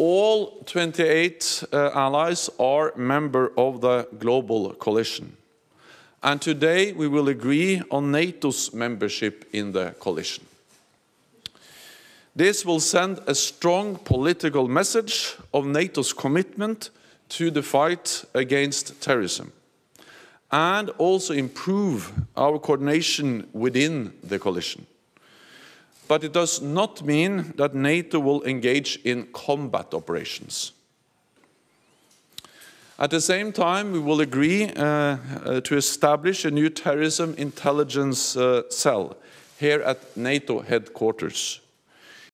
All 28 allies are members of the global coalition. And today we will agree on NATO's membership in the coalition. This will send a strong political message of NATO's commitment to the fight against terrorism, and also improve our coordination within the coalition. But it does not mean that NATO will engage in combat operations. At the same time, we will agree to establish a new terrorism intelligence cell here at NATO headquarters.